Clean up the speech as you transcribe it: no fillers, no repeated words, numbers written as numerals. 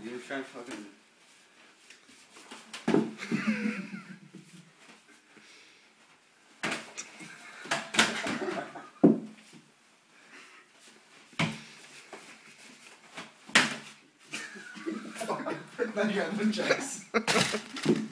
You were trying to fucking... Fucking prick that you have in checks.